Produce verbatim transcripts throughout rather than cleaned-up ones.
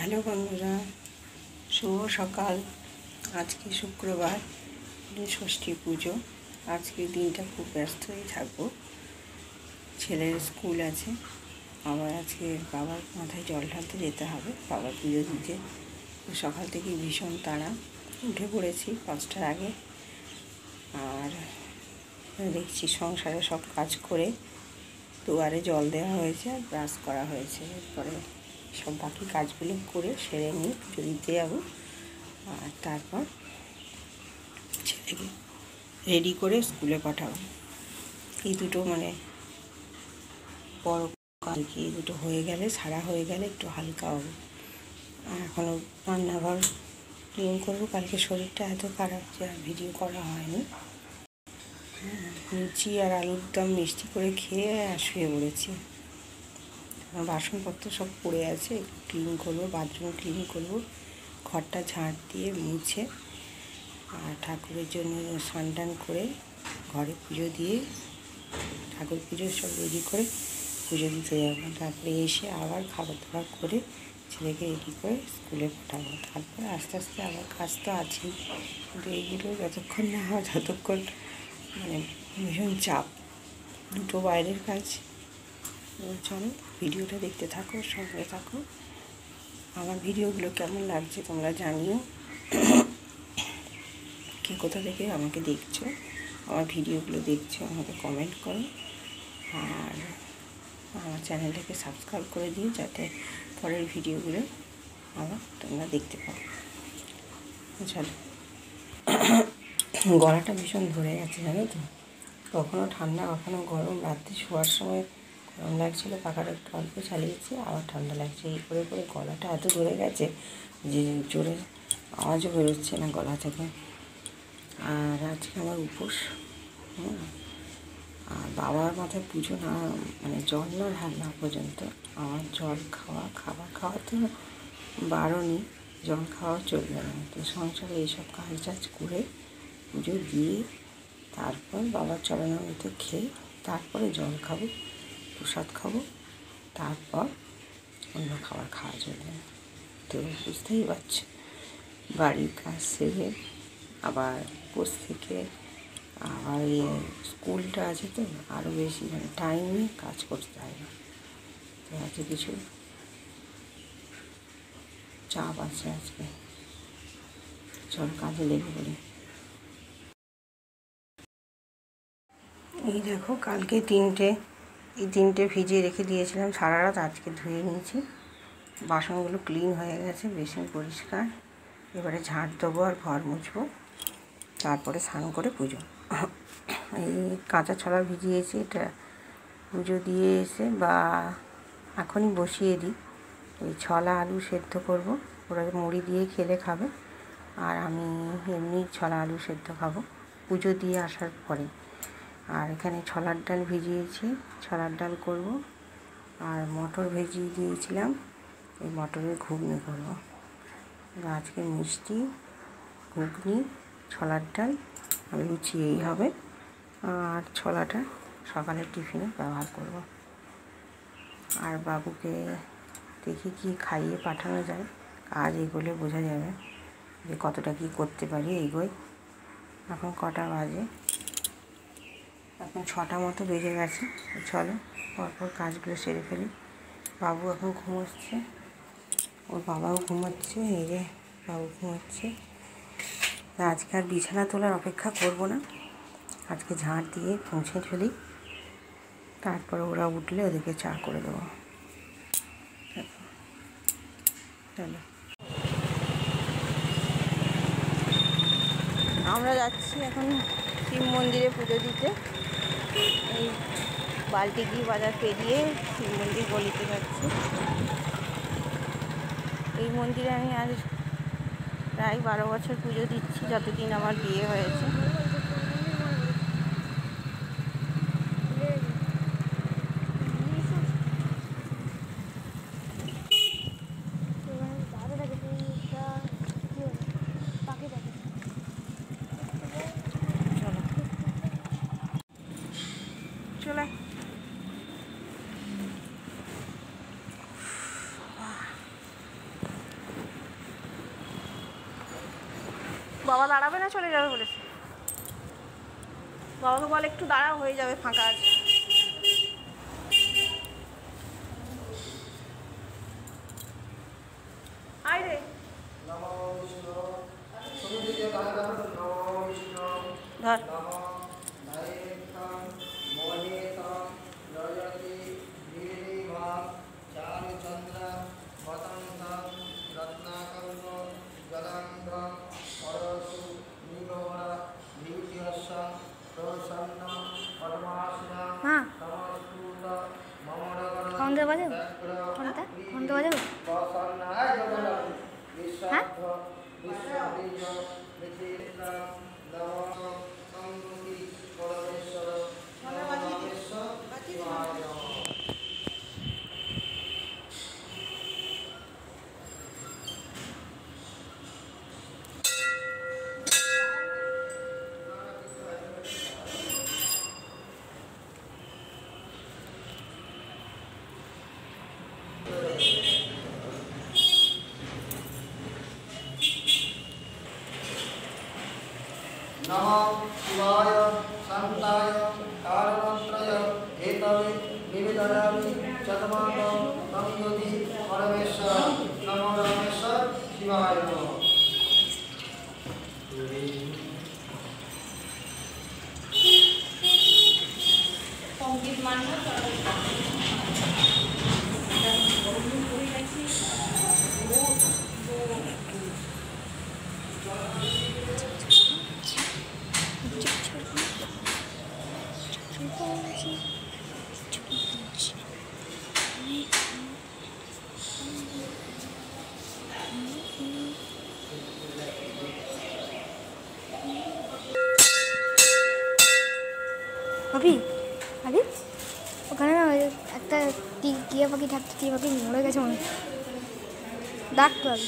Hello বন্ধুরা, শুভ সকাল। আজকে শুক্রবার, ষষ্ঠী পুজো। আজকের দিনটা খুব ব্যস্তই থাকবো। ছেলের স্কুল আছে, আবার আজকে বাবার মাথায় জল ঢালতে যেতে হবে, বাবার পুজো দিতে। সকাল থেকে ভীষণ তাড়া, উঠে পড়েছি পাঁচটার আগে। আর দেখছি সংসারে সব কাজ করে দুয়ারে জল দেওয়া হয়েছে আর ব্রাশ করা হয়েছে। এরপরে সব বাকি কাজগুলো করে সেরে নিয়ে পুজো দিতে যাবো। আর তারপর ছেলেকে রেডি করে স্কুলে পাঠাবো। এই দুটো মানে বড় কালকে এই দুটো হয়ে গেলে, সারা হয়ে গেলে একটু হালকা হবে। আর এখনও রান্নাঘর ক্লিন করবো। কালকে শরীরটা এত খারাপ যে আর ভিডিও করা হয়নি। লুচি আর আলুর দম মিষ্টি করে খেয়ে আর শুয়ে পড়েছি। বাসনপত্র সব পড়ে আছে, ক্লিন করবো, বাথরুম ক্লিন করবো, ঘরটা ঝাঁট দিয়ে মুছে আর ঠাকুরের জন্য স্নান টান করে ঘরে পুজো দিয়ে ঠাকুর পুজো সব রেডি করে পুজো দিতে যাবো। তারপরে এসে আবার খাবার দাবার করে ছেলেকে রেডি করে স্কুলে পাঠাবো। তারপরে আস্তে আস্তে আবার কাজ তো আছেই, কিন্তু এইগুলো যতক্ষণ না হয় ততক্ষণ মানে ভীষণ চাপ। দুটো বাইরের কাজ। চলো ভিডিওটা দেখতে থাকো, সঙ্গে থাকো। আমার ভিডিওগুলো কেমন লাগছে তোমরা জানিও। কে কোথা থেকে আমাকে দেখছো, আমার ভিডিওগুলো দেখছো, আমাকে কমেন্ট করো। আর আমার চ্যানেলটাকে সাবস্ক্রাইব করে দিও, যাতে পরের ভিডিওগুলো আবার তোমরা দেখতে পাও। চলো, গলাটা ভীষণ ধরে গেছে জানো তো, কখনো ঠান্ডা কখনো গরম। রাত্রে শোয়ার সময় গরম লাগছিলো, পাখাটা একটু অল্প চালিয়েছি, আবার ঠান্ডা লাগছে। এই করে করে গলাটা এত ধরে গেছে যে জোরে আওয়াজও বেরোচ্ছে না গলা থেকে। আর আজকে আমার উপোস। হুম আর বাবার মাথায় পুজো না, মানে জল না ঢালা পর্যন্ত আমার জল খাওয়া খাবার খাওয়া তো বারণই, জল খাওয়া চলবে না। তো সংসারে এইসব কাজ টাজ করে পুজো দিয়ে তারপর বাবার চরণামৃত খেয়ে তারপরে জল খাবো, প্রসাদ খাবো, তারপর অন্য খাবার খাওয়া চলবে না। তো বুঝতেই পারছো, বাড়ির কাজ সেরে আবার উপোস থেকে আবার ইয়ে স্কুলটা আছে, তো আরও বেশি মানে টাইম নিয়ে কাজ করতে হবে। তো আজকে কিছু চাপ আছে আজকে। চল কাজে লেগে পড়ি। এই দেখো, কালকে তিনটে এই তিনটে ভিজিয়ে রেখে দিয়েছিলাম সারা রাত, আজকে ধুয়ে নিয়েছি। বাসনগুলো ক্লিন হয়ে গেছে, বেসিন পরিষ্কার। এবারে ঝাঁট দেবো আর ঘর মুছবো, তারপরে স্নান করে পুজো। এই কাঁচা ছোলা ভিজিয়েছি, এটা পুজো দিয়ে এসে বা এখনই বসিয়ে দিই। এই ছোলা আলু সেদ্ধ করব, ওরা মুড়ি দিয়ে খেলে খাবে, আর আমি এমনি ছোলা আলু সেদ্ধ খাবো পুজো দিয়ে আসার পরে। আর এখানে ছোলার ডাল ভিজিয়েছি, ছোলার ডাল করব। আর মটর ভিজিয়ে দিয়েছিলাম, এই মটরের ঘুগনি করব। আজকে মিষ্টি, ঘুগনি, ছোলার ডাল আর লুচি এই হবে। আর ছোলাটা সকালের টিফিনে ব্যবহার করব। আর বাবুকে দেখি কি খাইয়ে পাঠানো যায়, কাজ এগোলে বোঝা যাবে যে কতটা কী করতে পারি। এগোই। এখন কটা বাজে? এখন ছটা মতো বেজে গেছে। চলো পরপর কাজগুলো সেরে ফেলি। বাবু এখন ঘুমোচ্ছে, ওর বাবাও ঘুমোচ্ছে। এই যে বাবু ঘুমোচ্ছে। আজকে আর বিছানা তোলার অপেক্ষা করব না, আজকে ঝাঁট দিয়ে মুছে ফেলি, তারপরে ওরা উঠলে ওদেরকে চা করে দেবো। চলো, আমরা যাচ্ছি এখন শিব মন্দিরে পুজো দিতে। এই বালতিগি বাজার পেরিয়ে শিব মন্দির গলিতে যাচ্ছি। এই মন্দিরে আমি আজ প্রায় বারো বছর পুজো দিচ্ছি, যতদিন আমার বিয়ে হয়েছে। চলে বাবা দাঁড়াবে না, চলে যাবে বলেছে। বাবাকে বলে একটু দাঁড়াও, হয়ে যাবে, ফাঁকা আছে। আয় রে ধর। হ্যাঁ ঘন্টা বাজাও, ঘন্টা ঘন্টা বাজাও। হ্যাঁ नमः शिवाय शान्ताय कारणत्रय हेतवे निवेदयामि चतुर्माकं तं योति परमेश्वर नमो रामेश्वर शिवाय नमः। संगीत मानना ভাবি আরে ওখানে না একটা টিয়া পাখি থাকতো, টিয়া পাখি মরে গেছে মনে ডাকতো আগে।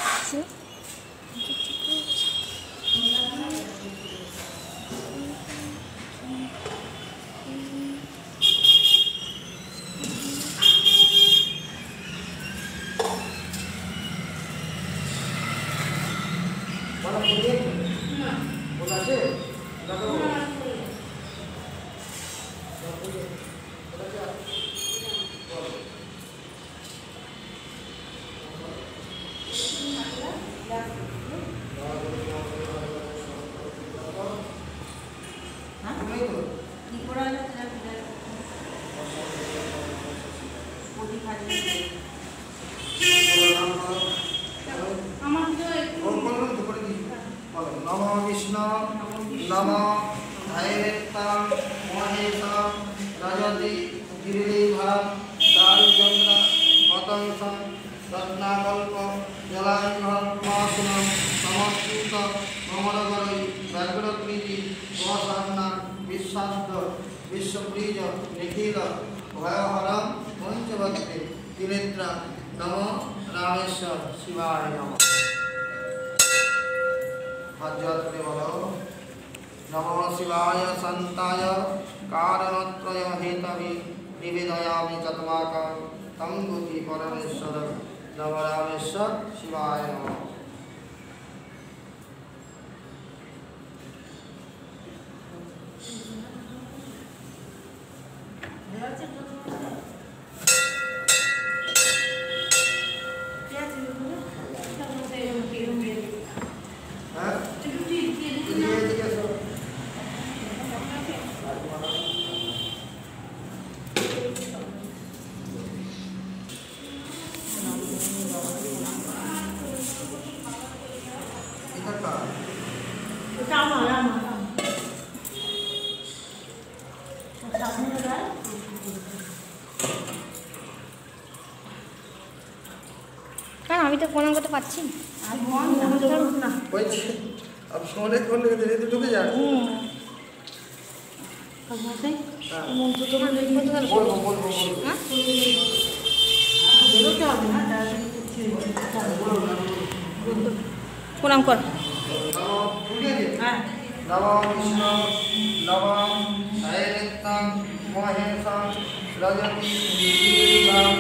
नमो विष्णु नमो धैर्यं महेशं रजति गिरिभं दारुचन्द्र मतंसं रत्नाकल्प जलांगं मासनं समस्कृत ममरगरै व्याघ्रकृति गोसान्ना विश्वास्द विश्वप्रीज निखिल भयहरं पंचवक्ते त्रिनेत्र नमो रामेश्वर शिवाय नमः। आज्ञात्रे बोलो नमो शिवाय शान्ताय कारणत्रय हेतवे निवेदयामि चतुर्माकं तं योति परमेश्वर नमो रामेश्वर शिवाय नमः। কারণ আমি তো প্রণাম করতে পারছি না। अब सोने खोलने के धीरे धीरे ढुक जा। बोलो बोलो প্রণাম কর। नमो विष्णु नमो धैर्यं महेशं रजति गिरिभं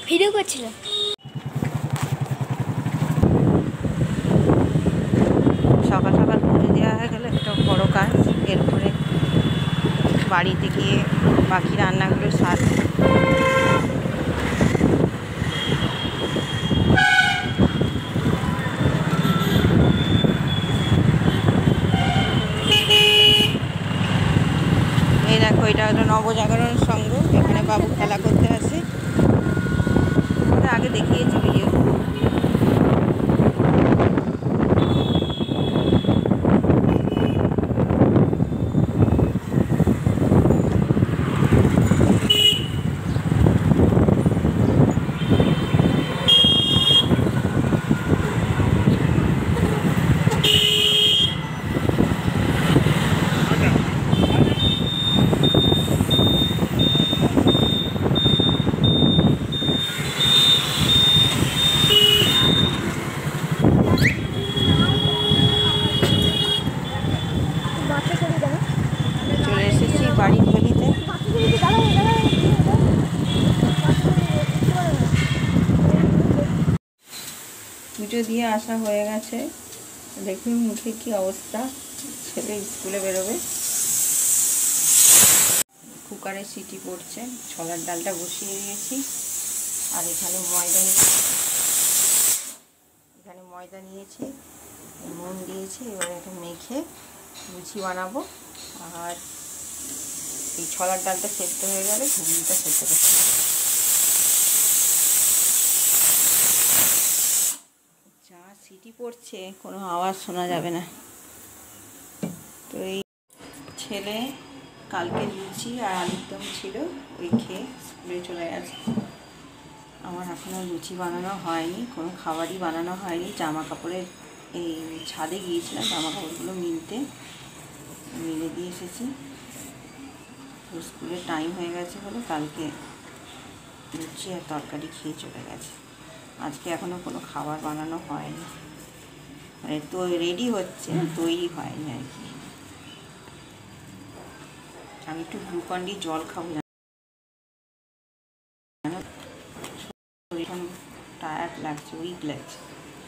ভিডিও করছিল। সকাল সকাল পুজো দেওয়া হয়ে গেলে একটা বড় কাজ। এরপরে বাড়িতে গিয়ে বাকি রান্নাগুলো সার এই দেখো, এটা হলো নবজাগরণ সংঘ। এখানে বাবু খেলা করতে আসে, ওটা আগে দেখিয়েছি ভিডিও। চলে এসেছি বাড়ির গলিতে। পুজো দিয়ে আসা হয়ে গেছে। দেখুন মুখে কি অবস্থা। ছেলে স্কুলে বেরোবে। কুকারে সিটি পড়ছে। ছোলার ডালটা বসিয়ে দিয়েছি। আর এখানে ময়দা এখানে ময়দা নিয়েছি, নুন দিয়েছি। এবার এটা মেখে লুচি বানাবো। আর এই ছোলার ডালটা সেদ্ধ হয়ে গেলে ঘুগনিটা সেদ্ধ করতে হবে। যা সিটি পড়ছে, কোনো আওয়াজ শোনা যাবে না। তো এই ছেলে কালকে লুচি আর আলুর দম ছিল, ওই খেয়ে স্কুলে চলে গেছে। আমার এখনও লুচি বানানো হয়নি, কোনো খাবারই বানানো হয়নি। জামা কাপড়ের এই ছাদে গিয়েছিলাম জামা কাপড়গুলো মিলতে, মিলে দিয়ে এসেছি। তো স্কুলের টাইম হয়ে গেছে বলে কালকে লুচি আর তরকারি খেয়ে চলে গেছে। আজকে এখনও কোনো খাবার বানানো হয়নি, মানে তো রেডি হচ্ছে, তৈরি হয়নি আর কি। আমি একটু গ্লুকন ডি জল খাবো, জানো এখন টায়ার্ড লাগছে, উইক লাগছে।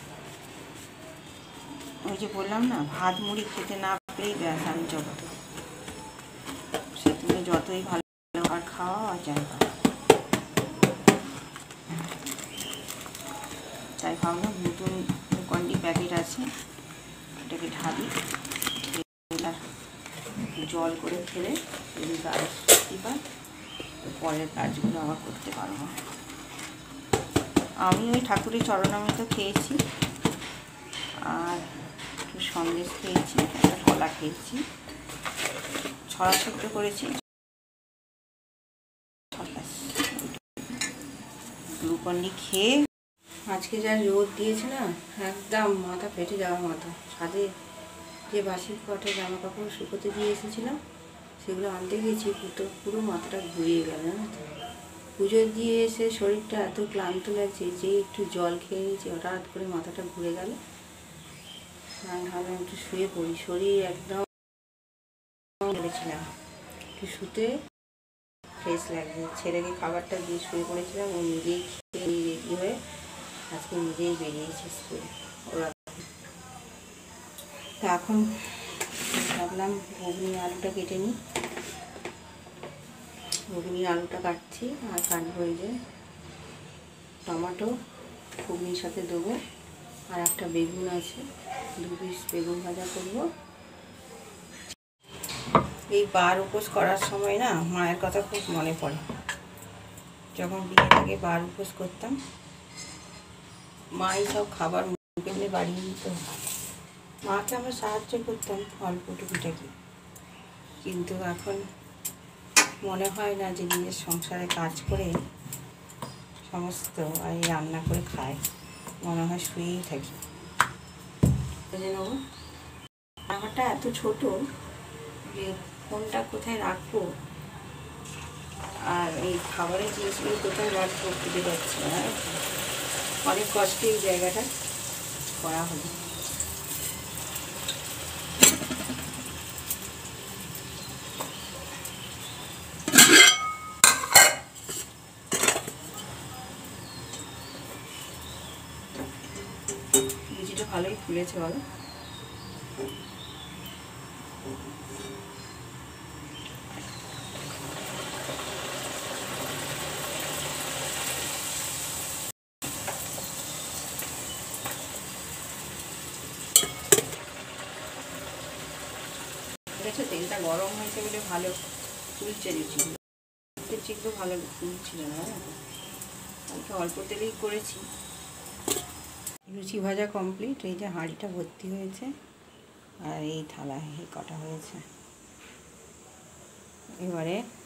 ওই যে বললাম না, ভাত মুড়ি খেতে না পেলেই ব্যাস আমি জগত। সে তুমি যতই ভালো আর খাওয়া আর যাই খাওয়া। তাই ভাবলাম নতুন গ্লুকন ডি প্যাকেট আছে, এটাকে ঢালি, জল করে খেলে যদি গায়ে শক্তি পায় তো পরের কাজগুলো আবার করতে পারবো। আমি ওই ঠাকুরের চরণামৃত খেয়েছি, আর একটু সন্দেশ খেয়েছি, একটা কলা খেয়েছি, ছড়া সেদ্ধ করেছি। গ্লুকন ডি খেয়ে আজকে যা রোদ দিয়েছে না, একদম মাথা ফেটে যাওয়ার মতো। ছাদে যে বাসি কটা জামা কাপড় শুকোতে দিয়ে এসেছিলাম, সেগুলো আনতে গেছি, পুরো পুরো মাথাটা ঘুরিয়ে গেল। জানো তো, পুজো দিয়ে এসে শরীরটা এত ক্লান্ত লাগছে যে একটু জল খেয়ে নিয়েছি, হঠাৎ করে মাথাটা ঘুরে গেল। আমি ভাবলাম একটু শুয়ে পড়ি, শরীর একদম গেছিলাম, একটু শুতে ফ্রেশ লাগছে। ছেলেকে খাবারটা দিয়ে শুয়ে পড়েছিলাম, ও নিজেই খেয়ে রেডি হয়ে আজকে নিজেই বেরিয়েছে স্কুলে। ওরা তা এখন ভাবলাম ঘুগনি আলুটা কেটে নিই। ঘুগনির আলুটা কাটছি, আর কাটবো এই যে টমেটো ঘুগনির সাথে দেবো, আর একটা বেগুন আছে, দু পিস বেগুন ভাজা করবো। এই বার উপোস করার সময় না মায়ের কথা খুব মনে পড়ে। যখন বিয়ে থেকে বার উপোস করতাম, মাই সব খাবার মুখে এনে বাড়িয়ে দিত। মাকে আমরা সাহায্য করতাম অল্প টুকিটাকি, কিন্তু এখন মনে হয় না যে নিজের সংসারে কাজ করে সমস্ত এই রান্না করে খায়, মনে হয় শুয়েই থাকি। বুঝে নেব, রান্নাঘরটা এত ছোট যে ফোনটা কোথায় রাখবো আর এই খাবারের জিনিসগুলো কোথায় রাখবো খুঁজে যাচ্ছে না। অনেক কষ্টে এই জায়গাটা করা হলো। তো ভালোই ফুলেছে বলো। দেখেছো তেলটা গরম হয়েছে বলে ভালো ফুলছে লুচিগুলো। লুচিগুলো ভালো ফুলছিল না, কালকে অল্প তেলেই করেছি। লুচি ভাজা কমপ্লিট। এই যে হাঁড়িটা ভর্তি হয়েছে আর এই থালায় কটা হয়েছে। এবারে